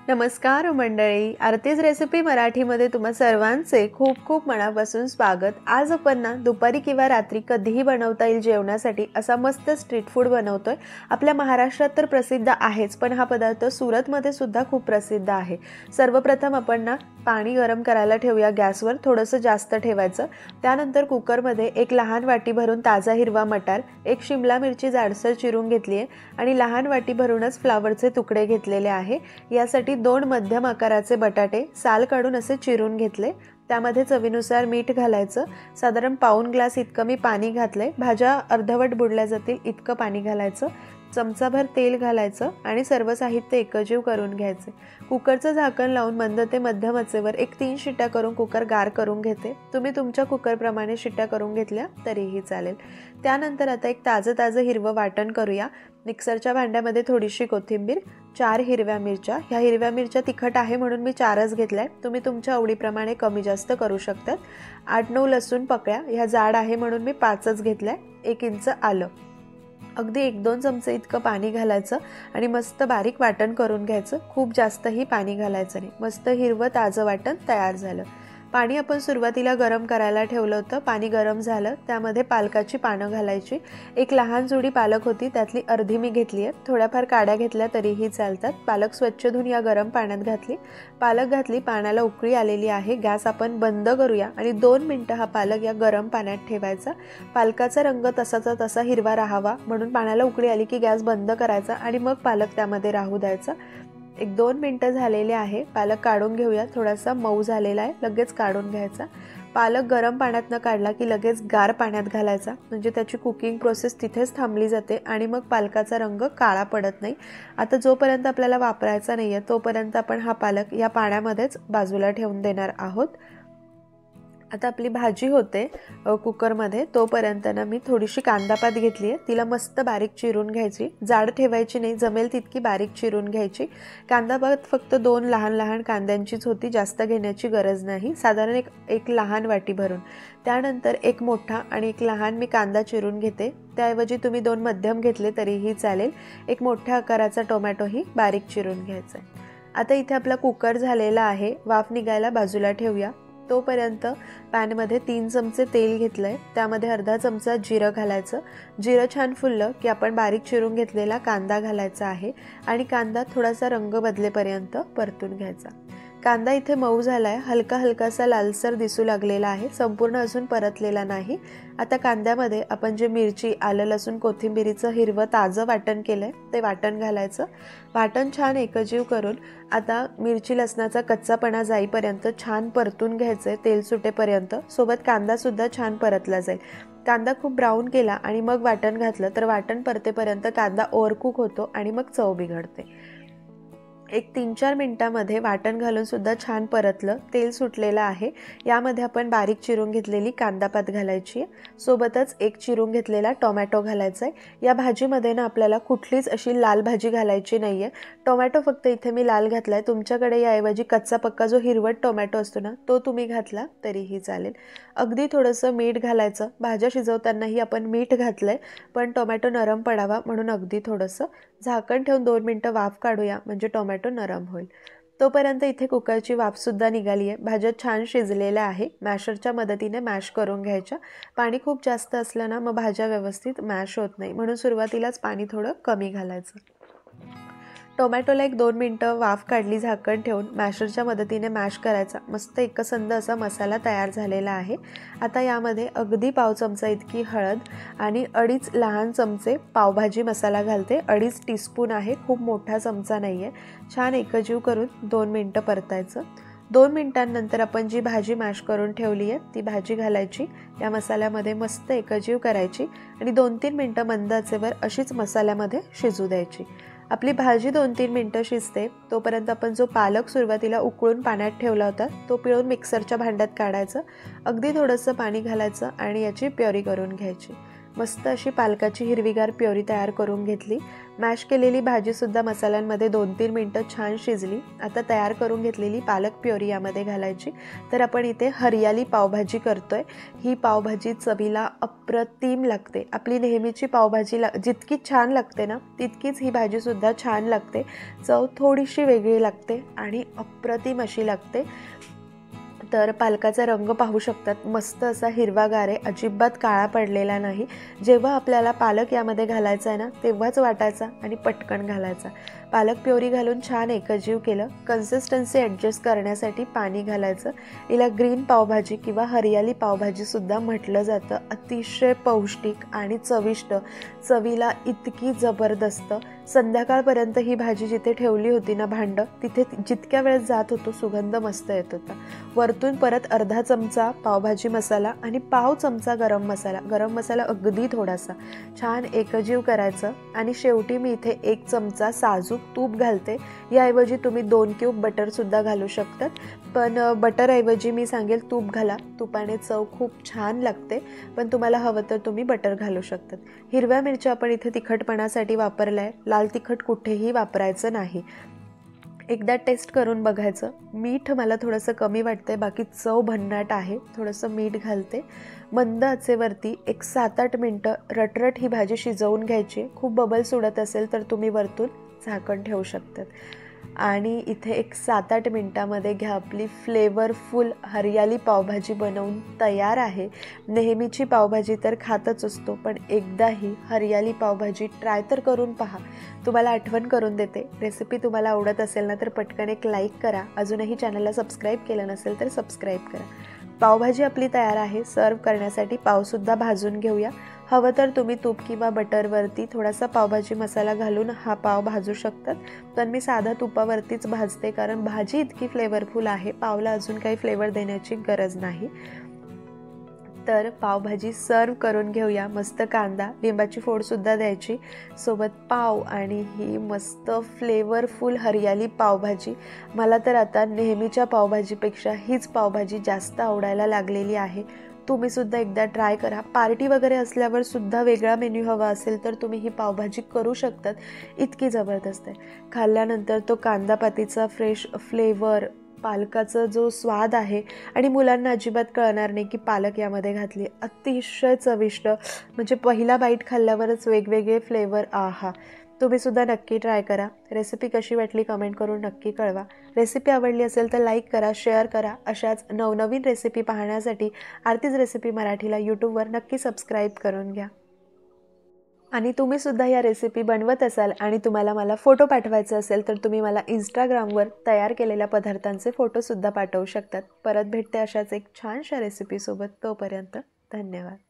नमस्कार मंडळी, आरतीज रेसिपी मराठीमध्ये तुम्हा सर्वांचे खूप खूप मनापासून स्वागत। आज आपण ना दुपारी किंवा रात्री कधीही बनवता येईल जेवणासाठी असा मस्त स्ट्रीट फूड बनवतोय। आपल्या महाराष्ट्रात तर प्रसिद्ध आहेच, पण हा पदार्थ सुरतमध्ये सुद्धा खूप प्रसिद्ध आहे। सर्वप्रथम आपण ना पाणी गरम करायला ठेवूया गॅसवर, थोडंसं जास्त ठेवायचं। त्यानंतर कुकरमध्ये एक लहान वाटी भरून ताजा हिरवा मटार, एक शिमला मिरची जाडसर चिरून घेतली आहे आणि लहान वाटी भरूनच फ्लावरचे तुकडे घेतलेले आहे। यासाठी 2 मध्यम आकाराचे बटाटे साल काढून असे चिरून घेतले। त्यामध्ये चवीनुसार मीठ घालायचं। साधारण पाऊण ग्लास इतकं मी पाणी घातलंय। भाज्या अर्धवट बुडल्या जातील इतकं पाणी घालायचं। चमचाभर तेल घालायचं आणि सर्व साहित्य एकजीव करून घ्यायचे। कुकरचं झाकण लावून मंद ते मध्यम आचेवर 1-3 शिट्ट्या करून कुकर गार करून घेते। तुम्ही तुमच्या कुकरप्रमाणे शिट्ट्या करून घेतल्या तरीही चालेल। त्यानंतर आता एक ताजं हिरवं वाटण करूया। मिक्सरच्या भांड्यामध्ये थोडीशी कोथिंबीर, 4 हिरव्या मिरच्या, ह्या हिरव्या मिरच्या तिखट आहे म्हणून मी 4च घेतल्याय, तुम्ही तुमच्या आवडीप्रमाणे कमी जास्त करू शकतात। 8-9 लसूण पकळ्या, ह्या जाड आहे म्हणून मी 5च घेतल्याय। 1 इंच आलं, अगदी 1-2 चमचे इतकं पाणी घालायचं आणि मस्त बारीक वाटण करून घ्यायचं। खूप जास्तही पाणी घालायचं नाही। मस्त हिरवं ताजं वाटण तयार झालं। पाणी आपण सुरुवातीला गरम करायला ठेवलं होतं। पाणी गरम झालं, त्यामध्ये पालकाची पानं घालायची। एक लहान जुडी पालक होती, त्यातली अर्धी मी घेतली आहे। थोड्याफार काड्या घेतल्या तरीही चालतात। पालक स्वच्छ धुवून या गरम पाण्यात घातली। पालक घातली, पाण्याला उकळी आलेली आहे। गॅस आपण बंद करूया आणि 2 मिनिटं हा पालक या गरम पाण्यात ठेवायचा। पालकाचा रंग तसाचा तसा हिरवा राहावा म्हणून पाण्याला उकळी आली की गॅस बंद करायचा आणि मग पालक त्यामध्ये राहू द्यायचा। 1-2 मिनिटं झालेले आहे। पालक काढून घेऊया। थोडासा मऊ झालेला आहे, लगेच काढून घ्यायचा। पालक गरम पाण्यात न काढला की लगेच गार पाण्यात घालायचा, म्हणजे त्याची कुकिंग प्रोसेस तिथेच थांबली जाते आणि मग पालकाचा रंग काळा पडत नाही। आता जोपर्यंत आपल्याला वापरायचा नाहीये तोपर्यंत आपण हा पालक या पाण्यामध्येच बाजूला ठेवून देणार आहोत। आता आपली भाजी होते कुकरमध्ये, तोपर्यंत ना मी थोडीशी कांदापात घेतली आहे। तिला मस्त बारीक चिरून घ्यायची, जाड ठेवायची नाही, जमेल तितकी बारीक चिरून घ्यायची। कांदापात फक्त 2 लहान कांद्यांचीच होती, जास्त घेण्याची गरज नाही। साधारण एक लहान वाटी भरून। त्यानंतर एक मोठा आणि एक लहान मी कांदा चिरून घेते। त्याऐवजी तुम्ही 2 मध्यम घेतले तरीही चालेल। एक मोठ्या आकाराचा टोमॅटोही बारीक चिरून घ्यायचा आहे। आता इथे आपला कुकर झालेला आहे, वाफ निघायला बाजूला ठेवूया। तोपर्यंत पॅनमध्ये 3 चमचे तेल घेतलंय, त्यामध्ये अर्धा चमचा जिरं घालायचं। जिरं छान फुललं की आपण बारीक चिरून घेतलेला कांदा घालायचा आहे आणि कांदा थोडासा रंग बदलेपर्यंत परतून घ्यायचा। कांदा इथे मऊ झालाय, हलकासा लालसर दिसू लागलेला आहे, संपूर्ण अजून परतलेला नाही। आता कांद्यामध्ये आपण जे मिरची, आलं, लसूण, कोथिंबीरीचं हिरवं ताजं वाटण केलंय ते वाटण घालायचं। वाटण छान एकजीव करून आता मिरची लसणाचा कच्चापणा जाईपर्यंत छान परतून घ्यायचंय, तेल सुटेपर्यंत। सोबत कांदा सुद्धा छान परतला जाईल। कांदा खूप ब्राऊन केला आणि मग वाटण घातलं तर वाटण परतेपर्यंत कांदा ओव्हरकुक होतो आणि मग चव बिघडते। एक 3-4 मिनिटांमध्ये वाटण घालून सुद्धा छान परतलं, तेल सुटलेलं आहे। यामध्ये आपण बारीक चिरून घेतलेली कांदापात घालायची आहे। सोबतच एक चिरून घेतलेला टोमॅटो घालायचा आहे। या भाजीमध्ये ना आपल्याला कुठलीच अशी लाल भाजी घालायची नाहीये। टोमॅटो फक्त इथे मी लाल घातलाय, तुमच्याकडे याऐवजी कच्चा पक्का जो हिरवट टोमॅटो असतो ना तो तुम्ही घातला तरीही चालेल। अगदी थोडंसं मीठ घालायचं। भाज्या शिजवतानाही आपण मीठ घातलंय, पण टोमॅटो नरम पडावा म्हणून अगदी थोडंसं। झाकण ठेवून 2 मिनिटं वाफ काढूया, म्हणजे टोमॅटो नरम होईल। तोपर्यंत इथे कुकरची वाफ सुद्धा निघाली आहे। भाज्या छान शिजलेल्या आहे। मॅशरच्या मदतीने मॅश करून घ्यायच्या। पाणी खूप जास्त असलं ना मग भाज्या व्यवस्थित मॅश होत नाही, म्हणून सुरुवातीलाच पाणी थोडं कमी घालायचं। टोमॅटोला 1-2 मिनिटं वाफ काढली झाकण ठेवून, मॅशरच्या मदतीने मॅश करायचा। मस्त एकसंध असा मसाला तयार झालेला आहे। आता यामध्ये अगदी पाव चमचा इतकी हळद आणि 2.5 लहान चमचे पावभाजी मसाला घालते। 2.5 टीस्पून आहे, खूप मोठा चमचा नाही आहे। छान एकजीव करून 2 मिनिटं परतायचं। 2 मिनिटांनंतर आपण जी भाजी मॅश करून ठेवली आहे ती भाजी घालायची। या मसाल्यामध्ये मस्त एकजीव करायची आणि 2-3 मिनिटं मंद आचेवर अशीच मसाल्यामध्ये शिजू द्यायची। आपली भाजी 2-3 मिनिटं शिजते, तोपर्यंत आपण जो पालक सुरुवातीला उकळून पाण्यात ठेवला होता तो पिळून मिक्सरच्या भांड्यात काढायचं। अगदी थोडंसं पाणी घालायचं आणि याची प्युरी करून घ्यायची। मस्त अशी पालकाची हिरवीगार प्युरी तयार करून घेतली. मॅश केलेली भाजीसुद्धा मसाल्यांमध्ये 2-3 मिनटं छान शिजली. आता तयार करून घेतलेली पालक प्युरी यामध्ये घालायची. तर आपण इथे हरियाली पावभाजी करतोय. ही पावभाजी चवीला अप्रतिम लागते. आपली नेहमीची पावभाजी जितकी छान लागते ना, तितकीच ही भाजीसुद्धा छान लागते. चव थोडीशी वेगळी लागते आणि अप्रतिम अशी लागते. तर पालकाचा रंग पाहू शकतात, मस्त असा हिरवागार आहे, अजिबात काळा पडलेला नाही. जेव्हा आपल्याला पालक यामध्ये घालायचा आहे ना, तेव्हाच वाटायचा आणि पटकन घालायचा. पालक प्युरी घालून छान एकजीव केलं. कन्सिस्टन्सी ॲडजस्ट करण्यासाठी पाणी घालायचं. हिला ग्रीन पावभाजी किंवा हरियाली पावभाजीसुद्धा म्हटलं जातं. अतिशय पौष्टिक आणि चविष्ट, चवीला इतकी जबरदस्त. संध्याकाळपर्यंत ही भाजी जिथे ठेवली होती ना भांडं, तिथे जितक्या वेळेस जात होतो सुगंध मस्त येत होता. वरतून परत अर्धा चमचा पावभाजी मसाला आणि पाव चमचा गरम मसाला अगदी थोडासा छान एकजीव करायचं. आणि शेवटी मी इथे 1 चमचा साजूक तूप घालते. याऐवजी तुम्ही 2 क्यूब बटरसुद्धा घालू शकतात, पण बटरऐवजी मी सांगेल तूप घाला. तुपाने चव खूप छान लागते, पण तुम्हाला हवं तर तुम्ही बटर घालू शकतात. हिरव्या मिरच्या आपण इथे तिखटपणासाठी वापरल्या आहे, लाल तिखट कुठेही वापरायचं नाही. एकदा टेस्ट करून बघायचं. मीठ मला थोडंसं कमी वाटतंय, बाकी चव भन्नाट आहे. थोडंसं मीठ घालते. मंद आचेवरती एक 7-8 मिनटं रटरट ही भाजी शिजवून घ्यायची. खूप बबल्स उडत असेल तर तुम्ही वरतून झाकण ठेवू शकतात. आणि इथे एक 7-8 मिनटामध्ये घ्या आपली फ्लेवरफुल हरियाली पावभाजी बनवून तयार आहे. नेहमीची पावभाजी तर खातच असतो, पण एकदा ही हरियाली पावभाजी ट्राय तर करून पहा. तुम्हाला आठवण करून देते, रेसिपी तुम्हाला आवडत असेल ना तर पटकन एक लाईक करा. अजूनही चॅनलला सबस्क्राईब केलं नसेल तर सबस्क्राईब करा. पावभाजी आपली तयार आहे. सर्व करण्यासाठी पावसुद्धा भाजून घेऊया. हवं तर तुम्ही तूप किंवा बटरवरती थोडासा पावभाजी मसाला घालून हा पाव भाजू शकतात, पण मी साधा तुपावरतीच भाजते, कारण भाजी इतकी फ्लेवरफुल आहे, पावला अजून काही फ्लेवर देण्याची गरज नाही. तर पावभाजी सर्व करून घेऊया. मस्त कांदा, लिंबाची फोडसुद्धा द्यायची, सोबत पाव आणि ही मस्त फ्लेवरफुल हरियाली पावभाजी. मला तर आता नेहमीच्या पावभाजीपेक्षा हीच पावभाजी जास्त आवडायला लागलेली आहे. तुम्हीसुद्धा एकदा ट्राय करा. पार्टी वगैरे असल्यावर सुद्धा वेगळा मेन्यू हवा असेल तर तुम्ही ही पावभाजी करू शकतात. इतकी जबरदस्त आहे. खाल्ल्यानंतर तो कांदापातीचा फ्रेश फ्लेवर, पालकाचा जो स्वाद आहे, आणि मुलांना अजिबात कळणार नाही की पालक यामध्ये घातली. अतिशय चविष्ट, म्हणजे पहिला बाईट खाल्ल्यावरच वेगवेगळे फ्लेवर. आहा, तुम्हीसुद्धा नक्की ट्राय करा. रेसिपी कशी वाटली कमेंट करून नक्की कळवा. रेसिपी आवडली असेल तर लाईक करा, शेअर करा. अशाच नवनवीन रेसिपी पाहण्यासाठी आरतीज रेसिपी मराठीला यूट्यूबवर नक्की सबस्क्राईब करून घ्या. आणि तुम्हीसुद्धा या रेसिपी बनवत असाल आणि तुम्हाला मला फोटो पाठवायचा असेल तर तुम्ही मला इंस्टाग्रामवर तयार केलेल्या पदार्थांचे फोटोसुद्धा पाठवू शकतात. परत भेटते अशाच एक छानशा रेसिपीसोबत. तोपर्यंत धन्यवाद.